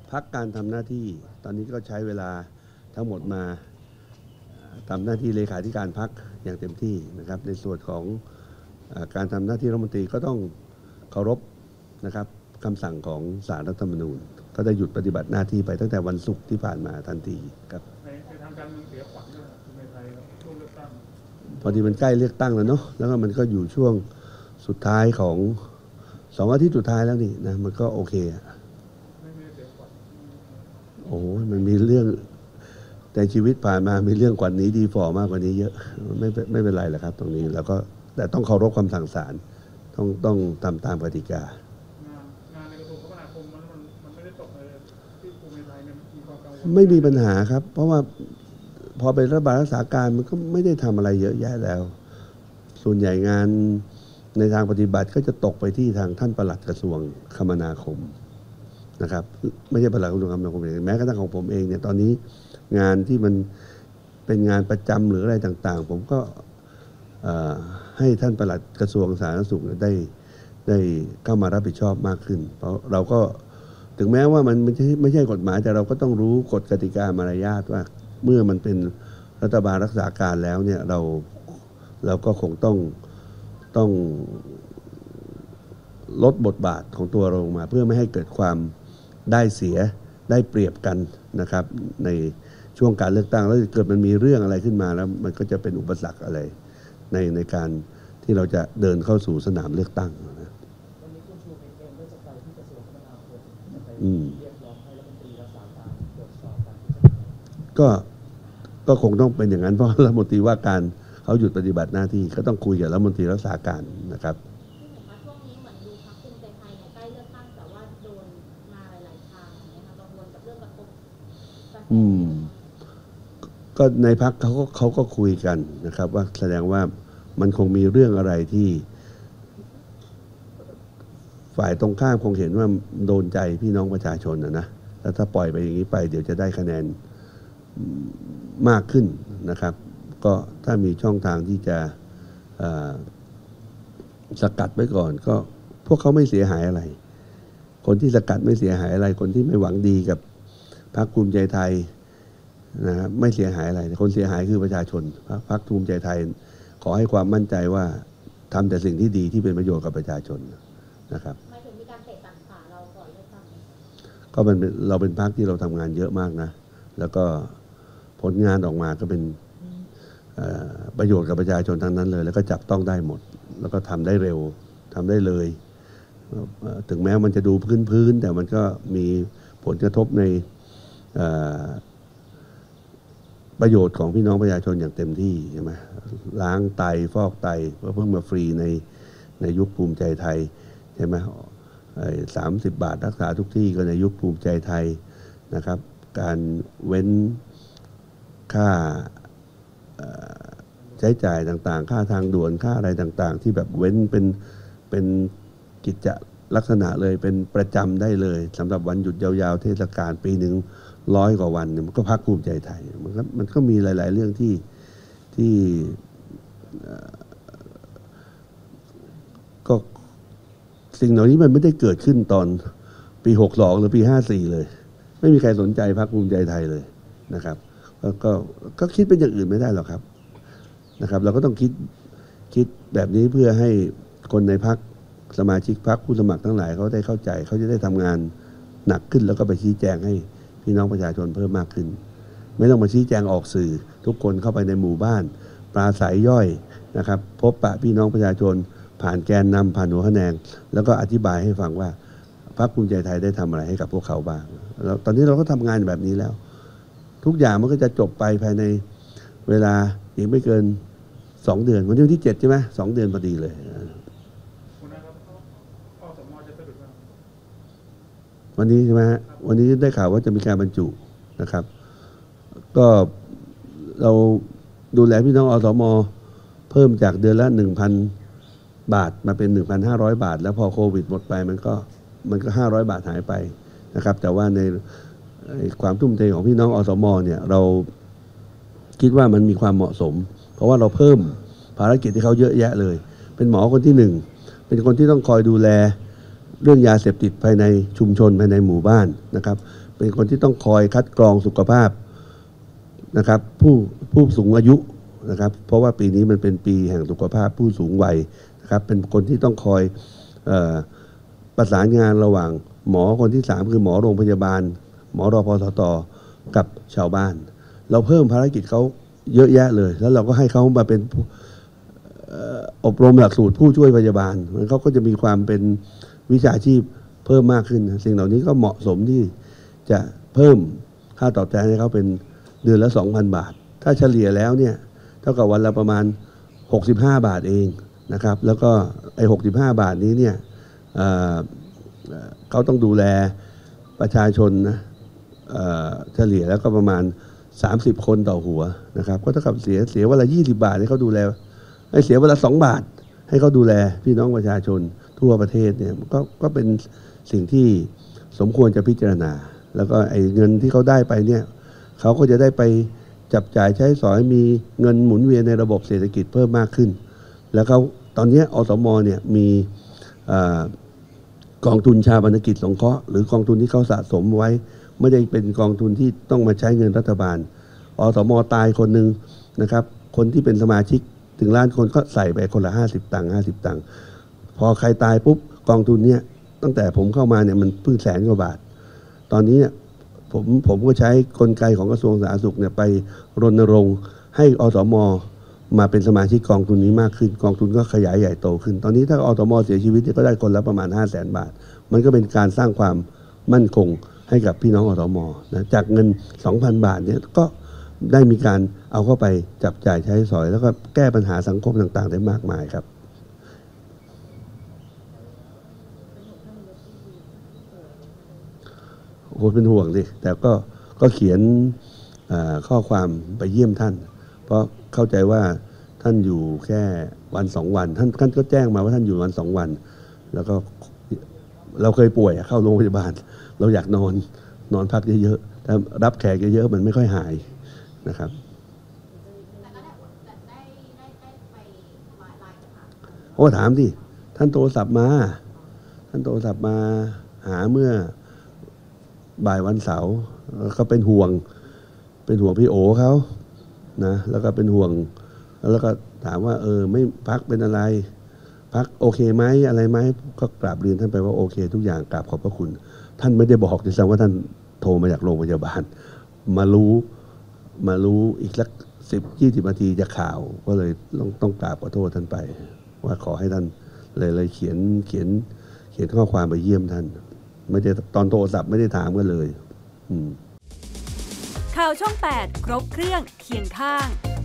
พักการทำหน้าที่ตอนนี้ก็ใช้เวลาทั้งหมดมาทำหน้าที่เลขาธิการพรรคอย่างเต็มที่นะครับในส่วนของการทำหน้าที่รัฐมนตรีก็ต้องเคารพนะครับคำสั่งของศาลรัฐธรรมนูญก็ได้หยุดปฏิบัติหน้าที่ไปตั้งแต่วันศุกร์ที่ผ่านมาทันทีครับในทางการเมืองเสียขวัญด้วยในไทยช่วงเลือกตั้งพอดีมันใกล้เลือกตั้งแล้วเนาะแล้วก็มันก็อยู่ช่วงสุดท้ายของ2 อาทิตย์สุดท้ายแล้วนี่นะมันก็โอเคไม่เสียขวัญโอ้มันมีเรื่องในชีวิตผ่านมามีเรื่องกว่านี้ดีฟอร์มากกว่านี้เยอะไม่เป็นไรหรอกครับตรงนี้แล้วก็แต่ต้องเคารพคำสั่งศาลต้องทำตามกติกางานในกระทรวงคมนาคมมันไม่ได้ตกเลยที่ภูมิใจเนี่ยมีความกังวลไม่มีปัญหาครับเพราะว่าพอเป็นรัฐบาลรักษาการมันก็ไม่ได้ทำอะไรเยอะแยะแล้วส่วนใหญ่งานในทางปฏิบัติก็จะตกไปที่ทางท่านปลัดกระทรวงคมนาคมนะครับไม่ใช่ปลัดกระทรวงคมนาคมเองแม้กระทั่งของผมเองเนี่ยตอนนี้งานที่มันเป็นงานประจำหรืออะไรต่างๆผมก็ให้ท่านปลัดกระทรวงสาธารณสุขได้เข้ามารับผิดชอบมากขึ้นเพราะเราก็ถึงแม้ว่ามันไม่ใช่กฎหมายแต่เราก็ต้องรู้กฎกติกามารยาทว่าเมื่อมันเป็นรัฐบาลรักษาการแล้วเนี่ยเราก็คงต้องลดบทบาทของตัวเราลงมาเพื่อไม่ให้เกิดความได้เสียได้เปรียบกันนะครับในช่วงการเลือกตั้งแล้วเกิดมันมีเรื่องอะไรขึ้นมาแล้วมันก็จะเป็นอุปสรรคอะไรในการที่เราจะเดินเข้าสู่สนามเลือกตั้งนะวันนี้คุณชูวิทย์เองได้จะไปที่กระทรวงคมนาคมจะไปเรียกร้องให้รัฐมนตรีรักษาการตรวจสอบการก็คงต้องเป็นอย่างนั้นเพราะรัฐมนตรีว่าการเขาหยุดปฏิบัติหน้าที่ก็ต้องคุยกับรัฐมนตรีรักษาการนะครับช่วงนี้เหมือนดูพรรคภูมิใจไทยเนี่ยใกล้เลือกตั้งแต่ว่าโดนมาหลายๆทางนะคะกังวลกับเรื่องกระทบก็ในพรรคเขาก็คุยกันนะครับว่าแสดงว่ามันคงมีเรื่องอะไรที่ฝ่ายตรงข้ามคงเห็นว่าโดนใจพี่น้องประชาชนนะแล้วถ้าปล่อยไปอย่างนี้ไปเดี๋ยวจะได้คะแนนมากขึ้นนะครับก็ถ้ามีช่องทางที่จะสกัดไว้ก่อนก็พวกเขาไม่เสียหายอะไรคนที่สกัดไม่เสียหายอะไรคนที่ไม่หวังดีกับพรรคภูมิใจไทยนะครับไม่เสียหายอะไรคนเสียหายคือประชาชนพรรคภูมิใจไทยขอให้ความมั่นใจว่าทำแต่สิ่งที่ดีที่เป็นประโยชน์กับประชาชนนะครับไม่ถึงมีการเตะตัดขาเราก่อนเลือกตั้งก็เราเป็นพรรคที่เราทำงานเยอะมากนะแล้วก็ผลงานออกมาก็เป็นประโยชน์กับประชาชนทั้งนั้นเลยแล้วก็จับต้องได้หมดแล้วก็ทำได้เร็วทำได้เลยถึงแม้มันจะดูพื้นแต่มันก็มีผลกระทบในประโยชน์ของพี่น้องประชาชนอย่างเต็มที่ใช่ไหมล้างไตฟอกไตก็เพิ่งมาฟรีในยุคภูมิใจไทยใช่ไหม30 บาทรักษาทุกที่ก็ในยุคภูมิใจไทยนะครับการเว้นค่าใช้จ่ายต่างๆค่าทางด่วนค่าอะไรต่างๆที่แบบเว้นเป็นกิจลักษณะเลยเป็นประจำได้เลยสำหรับวันหยุดยาวๆเทศกาลปีหนึ่ง100 กว่าวันมันก็พรรคภูมิใจไทยมันก็มีหลายๆเรื่องที่ก็สิ่งเหล่านี้มันไม่ได้เกิดขึ้นตอนปี62หรือปี54เลยไม่มีใครสนใจพรรคภูมิใจไทยเลยนะครับก็คิดเป็นอย่างอื่นไม่ได้หรอกครับนะครับเราก็ต้องคิดแบบนี้เพื่อให้คนในพรรคสมาชิกพรรคผู้สมัครทั้งหลายเขาได้เข้าใจเขาจะได้ทำงานหนักขึ้นแล้วก็ไปชี้แจงให้พี่น้องประชาชนเพิ่มมากขึ้นไม่ต้องมาชี้แจงออกสื่อทุกคนเข้าไปในหมู่บ้านปราศัยย่อยนะครับพบปะพี่น้องประชาชนผ่านแกนนำผ่านหัวคะแนนแล้วก็อธิบายให้ฟังว่าพรรคภูมิใจไทยได้ทำอะไรให้กับพวกเขาบ้างแล้วตอนนี้เราก็ทำงานแบบนี้แล้วทุกอย่างมันก็จะจบไปภายในเวลาอีกไม่เกิน2 เดือนวันที่7ใช่ไหม2 เดือนพอดีเลยวันนี้ใช่ไหมวันนี้ได้ข่าวว่าจะมีการบรรจุนะครับก็เราดูแลพี่น้องอสม.เพิ่มจากเดือนละ 1,000 บาทมาเป็น 1,500 บาทแล้วพอโควิดหมดไปมันก็500 บาทหายไปนะครับแต่ว่าในความทุ่มเทของพี่น้องอสม.เนี่ยเราคิดว่ามันมีความเหมาะสมเพราะว่าเราเพิ่มภารกิจที่เขาเยอะแยะเลยเป็นหมอคนที่1เป็นคนที่ต้องคอยดูแลเรื่องยาเสพติดภายในชุมชนภายในหมู่บ้านนะครับ เป็นคนที่ต้องคอยคัดกรองสุขภาพนะครับผู้สูงอายุนะครับเพราะว่าปีนี้มันเป็นปีแห่งสุขภาพผู้สูงวัยนะครับเป็นคนที่ต้องคอยประสานงานระหว่างหมอคนที่3คือหมอโรงพยาบาลหมอรพสตกับชาวบ้านเราเพิ่มภารกิจเขาเยอะแยะเลยแล้วเราก็ให้เขามาเป็นอบรมหลักสูตรผู้ช่วยพยาบาลเขาก็จะมีความเป็นวิชาชีพเพิ่มมากขึ้นสิ่งเหล่านี้ก็เหมาะสมที่จะเพิ่มค่าตอบแทนให้เขาเป็นเดือนละ 2,000 บาทถ้าเฉลี่ยแล้วเนี่ยเท่ากับวันละประมาณ65 บาทเองนะครับแล้วก็ไอ้65 บาทนี้เนี่ยเขาต้องดูแลประชาชนนะเฉลี่ยแล้วก็ประมาณ30 คนต่อหัวนะครับก็เท่ากับเสียวันละ20 บาทให้เขาดูแลให้เสียวันละ2 บาทให้เขาดูแลพี่น้องประชาชนทั่วประเทศเนี่ยก็เป็นสิ่งที่สมควรจะพิจารณาแล้วก็ไอ้เงินที่เขาได้ไปเนี่ยเขาก็จะได้ไปจับจ่ายใช้สอยมีเงินหมุนเวียนในระบบเศรษฐกิจเพิ่มมากขึ้นแล้วเขาตอนนี้อสมเนี่ยมีกองทุนชาปนกิจสงเคราะห์หรือกองทุนที่เขาสะสมไว้ไม่ได้เป็นกองทุนที่ต้องมาใช้เงินรัฐบาลอสมตายคนหนึ่งนะครับคนที่เป็นสมาชิกถึงล้านคนก็ใส่ไปคนละ50 ตังค์50 ตังค์พอใครตายปุ๊บกองทุนเนี่ยตั้งแต่ผมเข้ามาเนี่ยมันเพิ่ง100,000 กว่าบาทตอนนี้เนี่ยผมก็ใช้กลไกของกระทรวงสาธารณสุขเนี่ยไปรณรงค์ให้อสมมาเป็นสมาชิกกองทุนนี้มากขึ้นกองทุนก็ขยายใหญ่โตขึ้นตอนนี้ถ้าอสมเสียชีวิตก็ได้คนละประมาณ500,000 บาทมันก็เป็นการสร้างความมั่นคงให้กับพี่น้องอสมนะจากเงิน 2,000 บาทเนี่ยก็ได้มีการเอาเข้าไปจับจ่ายใช้สอยแล้วก็แก้ปัญหาสังคมต่างๆได้มากมายครับโอ้เป็นห่วงสิแต่ก็เขียนข้อความไปเยี่ยมท่านเพราะเข้าใจว่าท่านอยู่แค่วัน2 วันท่านก็แจ้งมาว่าท่านอยู่วัน2 วันแล้วก็เราเคยป่วยเข้าโรงพยาบาลเราอยากนอนพักเยอะๆแต่รับแขกเยอะๆมันไม่ค่อยหายนะครับแต่ก็ได้ไปไลน์ถามโอ้ถามดิท่านโทรศัพท์มาหาเมื่อบ่ายวันเสาร์ก็เป็นห่วงพี่โอเขานะแล้วก็เป็นห่วงแล้วก็ถามว่าไม่พักเป็นอะไรพักโอเคไหมอะไรไหมก็กราบเรียนท่านไปว่าโอเคทุกอย่างกราบขอบพระคุณท่านไม่ได้บอกด้วยซ้ำว่าท่านโทรมาจากโรงพยาบาลมารู้อีกสัก10-20 นาทีจะข่าวก็เลยต้องกราบขอโทษท่านไปว่าขอให้ท่านเลยเขียนข้อความไปเยี่ยมท่านไม่ได้ตอนโทรศัพท์ไม่ได้ถามกันเลยข่าวช่อง 8 ครบเครื่องเคียงข้าง